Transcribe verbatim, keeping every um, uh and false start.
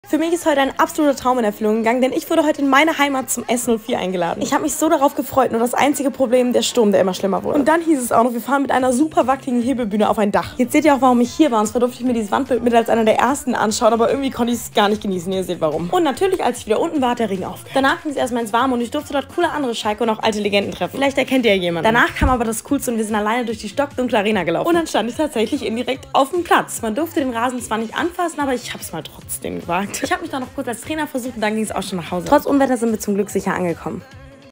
Für mich ist heute ein absoluter Traum in Erfüllung gegangen, denn ich wurde heute in meine Heimat zum S null vier eingeladen. Ich habe mich so darauf gefreut, nur das einzige Problem, der Sturm, der immer schlimmer wurde. Und dann hieß es auch noch, wir fahren mit einer super wackeligen Hebebühne auf ein Dach. Jetzt seht ihr auch, warum ich hier war, und zwar durfte ich mir dieses Wandbild mit als einer der ersten anschauen, aber irgendwie konnte ich es gar nicht genießen, ihr seht warum. Und natürlich, als ich wieder unten war, hat der Regen auf. Danach ging es erstmal ins Warme und ich durfte dort coole andere Schalke und auch alte Legenden treffen. Vielleicht erkennt ihr ja jemanden. Danach kam aber das Coolste und wir sind alleine durch die stockdunkle Arena gelaufen. Und dann stand ich tatsächlich indirekt auf dem Platz. Man durfte den Rasen zwar nicht anfassen, aber ich habe es mal trotzdem gewagt. Ich habe mich dann noch kurz als Trainer versucht und dann ging es auch schon nach Hause. Trotz Unwetter sind wir zum Glück sicher angekommen.